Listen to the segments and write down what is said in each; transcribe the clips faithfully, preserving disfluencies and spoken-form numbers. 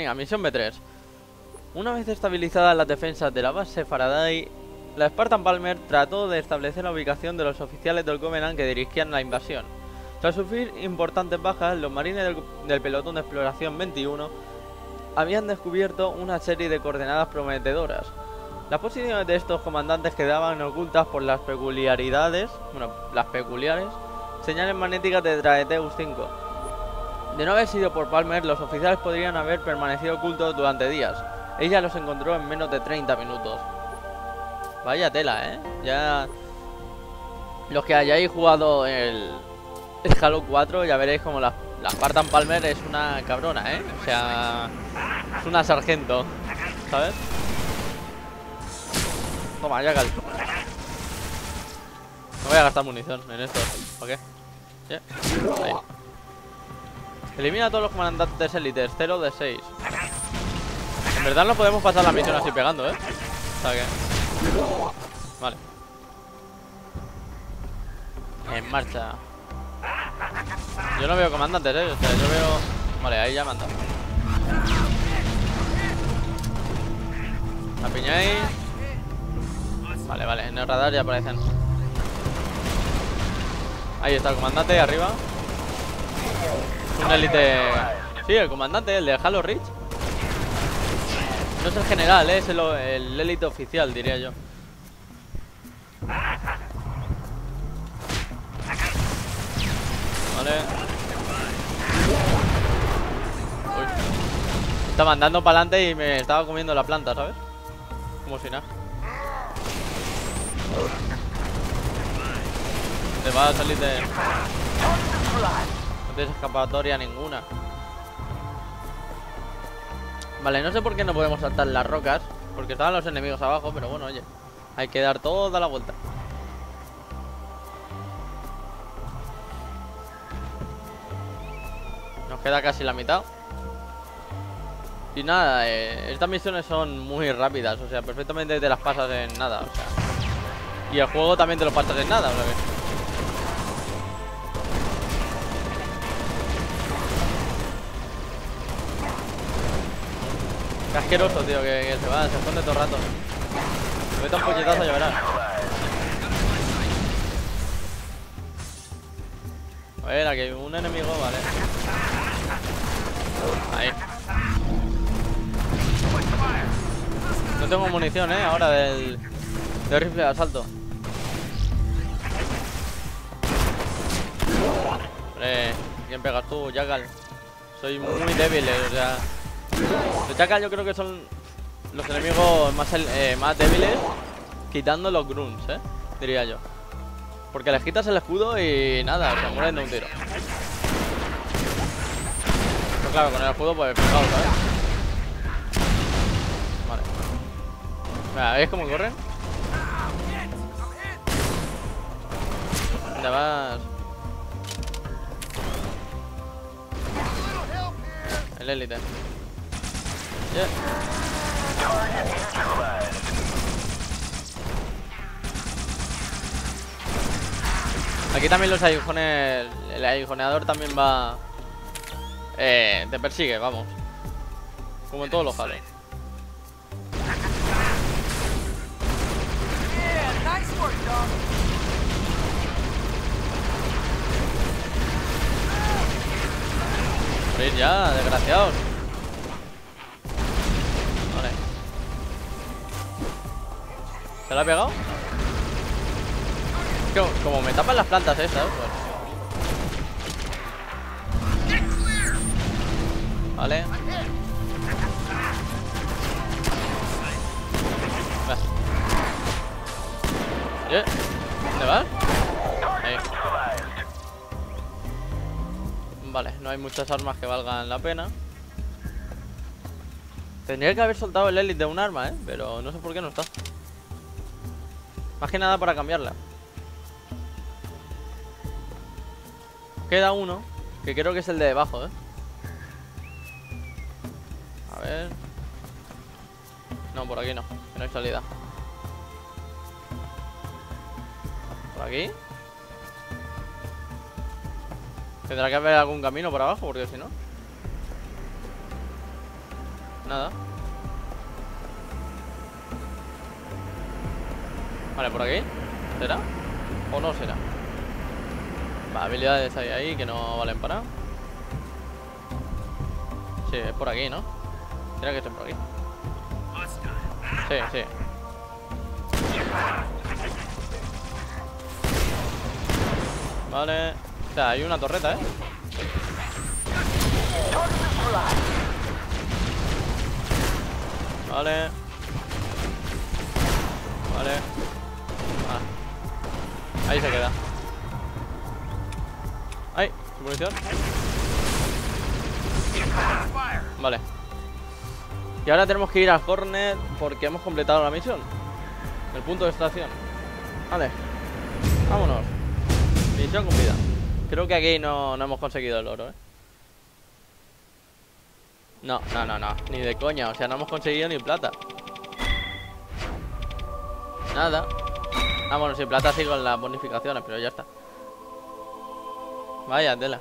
Venga, misión B tres. Una vez estabilizadas las defensas de la base Faraday, la Spartan Palmer trató de establecer la ubicación de los oficiales del Covenant que dirigían la invasión. Tras sufrir importantes bajas, los marines del, del pelotón de exploración veintiuno habían descubierto una serie de coordenadas prometedoras. Las posiciones de estos comandantes quedaban ocultas por las peculiaridades, bueno, las peculiares señales magnéticas de Draeteus cinco. De no haber sido por Palmer, los oficiales podrían haber permanecido ocultos durante días. Ella los encontró en menos de treinta minutos. Vaya tela, ¿eh? Ya... Los que hayáis jugado el, el Halo cuatro ya veréis como la, la Spartan Palmer es una cabrona, ¿eh? O sea... Es una sargento, ¿sabes? Toma, ya cal. No voy a gastar munición en esto. ¿Por qué? Yeah. Ahí. Elimina a todos los comandantes élites, cero de seis. En verdad no podemos pasar la misión así pegando, ¿eh? O sea que... Vale. En marcha. Yo no veo comandantes, ¿eh? O sea, yo veo... Vale, ahí ya me han dado. La piñáis. Vale, vale, en el radar ya aparecen. Ahí está el comandante, arriba. Es un élite... Sí, el comandante, el de Halo Reach. No es el general, ¿eh? Es el, el élite oficial, diría yo. Vale. Uy. Estaba andando para adelante y me estaba comiendo la planta, ¿sabes? Como si nada. Te va a salir de... No tienes escapatoria ninguna. Vale, no sé por qué no podemos saltar las rocas, porque estaban los enemigos abajo, pero bueno, oye, hay que dar toda la vuelta. Nos queda casi la mitad. Y nada, eh, estas misiones son muy rápidas, o sea, perfectamente te las pasas en nada, o sea. Y el juego también te lo pasas en nada, o sea que... Qué asqueroso, tío, que, que se va, se esconde todo el rato. Me mete un puñetazo y ya verás. A ver, aquí hay un enemigo, vale. Ahí. No tengo munición, eh, ahora del, del rifle de asalto. Hombre, ¿quién pegas tú, Jackal? Soy muy débil, eh, o sea... Los Jackal yo creo que son los enemigos más, eh, más débiles, quitando los grunts, eh, diría yo. Porque les quitas el escudo y nada, se mueren de un tiro. Pero claro, con el escudo pues fijaos, ¿sabes? Vale. Mira, ¿veis cómo corren? ¿Dónde vas? El élite. Yeah. Aquí también los aguijones. El aguijoneador también va. Eh, te persigue, vamos. Como en todos los Halo. Morir ya, desgraciados. Vale. ¿Se lo ha pegado? Es que como me tapan las plantas estas, pues. Vale. ¿Eh? ¿Dónde vas? Ahí. Vale, no hay muchas armas que valgan la pena. Tendría que haber soltado el élite de un arma, ¿eh? Pero no sé por qué no está. Más que nada para cambiarla. Queda uno, que creo que es el de debajo, ¿eh? A ver... No, por aquí no, que no hay salida. ¿Por aquí? Tendrá que haber algún camino por abajo, porque si no... Nada. Vale, por aquí. ¿Será? ¿O no será? Va, habilidades hay ahí que no valen para nada. Sí, es por aquí, ¿no? Tiene que ser por aquí. Sí, sí. Vale. O sea, hay una torreta, ¿eh? Vale. Vale. Ah. Ahí se queda. ¡Ay! ¿Munición? Vale. Y ahora tenemos que ir al Hornet porque hemos completado la misión. El punto de extracción. Vale. Vámonos. Misión cumplida. Creo que aquí no, no hemos conseguido el oro, ¿eh? No, no, no, no. Ni de coña. O sea, no hemos conseguido ni plata. Nada. Ah, bueno, sin plata sí con las bonificaciones, pero ya está. Vaya tela.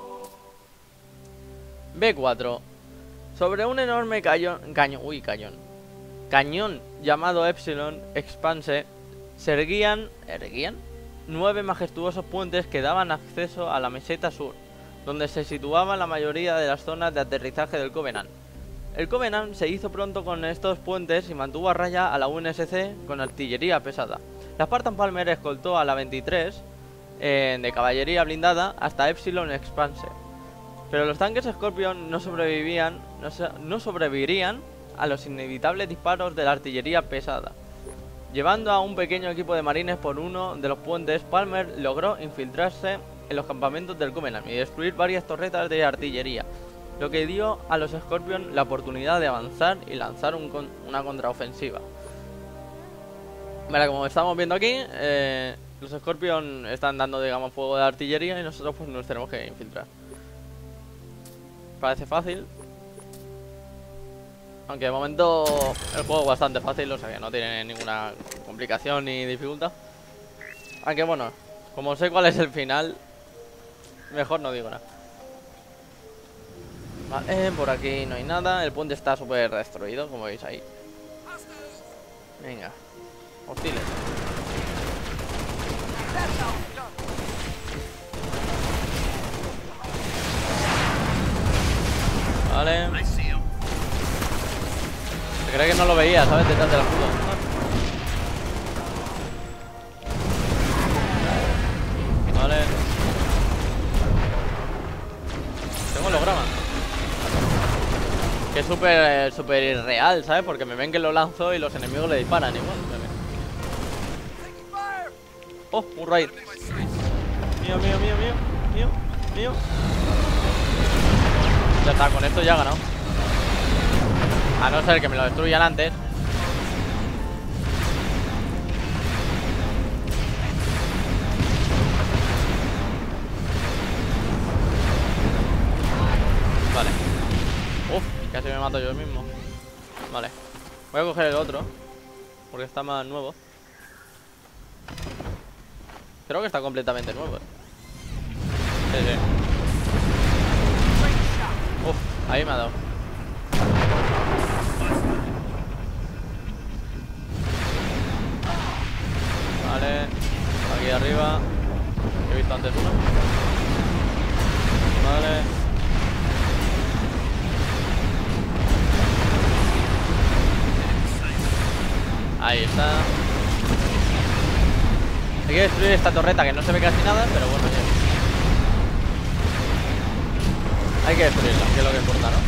B cuatro. Sobre un enorme cañón, cañón, uy, cañón, cañón llamado Epsilon Expanse, se erguían, erguían nueve majestuosos puentes que daban acceso a la meseta sur, donde se situaban la mayoría de las zonas de aterrizaje del Covenant. El Covenant se hizo pronto con estos puentes y mantuvo a raya a la U N S C con artillería pesada. La Spartan Palmer escoltó a la veintitrés eh, de caballería blindada hasta Epsilon Expanse. Pero los tanques Scorpion no sobrevivían, no, so no sobrevivirían a los inevitables disparos de la artillería pesada. Llevando a un pequeño equipo de marines por uno de los puentes, Palmer logró infiltrarse en los campamentos del Covenant y destruir varias torretas de artillería, lo que dio a los Scorpion la oportunidad de avanzar y lanzar un con una contraofensiva. Vale, como estamos viendo aquí, eh, los Scorpion están dando, digamos, fuego de artillería y nosotros pues nos tenemos que infiltrar. Parece fácil. Aunque de momento el juego es bastante fácil, o sea que no tiene ninguna complicación ni dificultad. Aunque bueno, como sé cuál es el final, mejor no digo nada. Vale, por aquí no hay nada. El puente está súper destruido, como veis ahí. Venga, hostiles. Vale. Se cree que no lo veía, ¿sabes? Detrás del escudo. Vale. Tengo holograma. Que es súper súper irreal, ¿sabes? Porque me ven que lo lanzo y los enemigos le disparan igual. Oh, un raid. Mío, mío, mío, mío. Mío, mío. Ya está, con esto ya he ganado. A no ser que me lo destruyan antes. Vale. Uf, casi me mato yo mismo. Vale. Voy a coger el otro porque está más nuevo. Creo que está completamente nuevo. Sí, sí. Uf, ahí me ha dado. Vale. Aquí arriba. He visto antes uno. Vale. Ahí está. Hay que destruir esta torreta que no se ve casi nada, pero bueno, ya. Hay que destruirla, que es lo que importa, ¿no?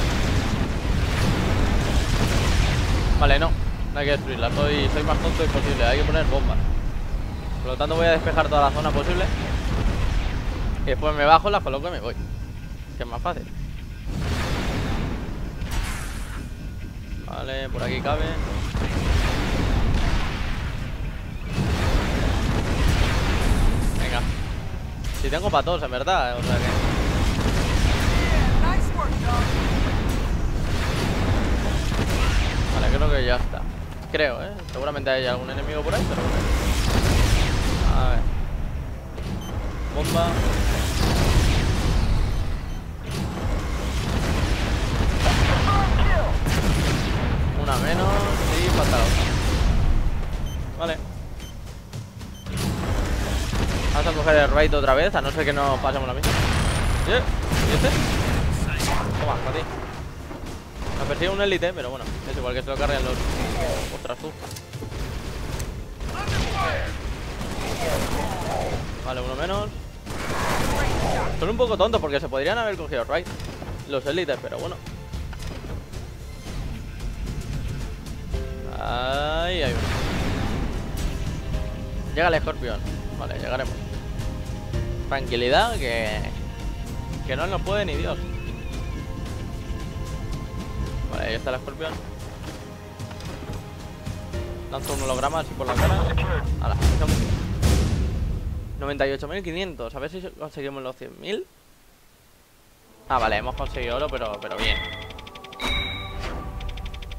Vale, no. No hay que destruirla. Soy, soy más tonto imposible. Hay que poner bombas. Por lo tanto voy a despejar toda la zona posible. Y después me bajo, las coloco y me voy. Que es más fácil. Vale, por aquí cabe. Venga. Si tengo para todos, en verdad. O sea que... Vale, creo que ya está. Creo, ¿eh? Seguramente hay algún enemigo por ahí, pero bueno. A ver. Bomba. Una menos y falta la otra. Vale. Vamos a coger el raid otra vez, a no ser que no pasemos la misma. ¿Y este? Toma, para ti. Me persigue un élite, pero bueno, es igual que se lo carguen los... Ostras, tú. Vale, uno menos. Son un poco tontos porque se podrían haber cogido raid los élites, pero bueno. Ahí hay uno. Llega el escorpión. Vale, llegaremos. Tranquilidad, que... Que no nos puede ni Dios. Vale, ahí está el escorpión. Lanzo un holograma así por la cara. Hala, noventa y ocho mil quinientos. A ver si conseguimos los cien mil. Ah, vale, hemos conseguido oro, pero, pero bien.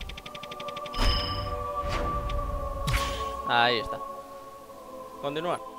Ahí está. Continuar.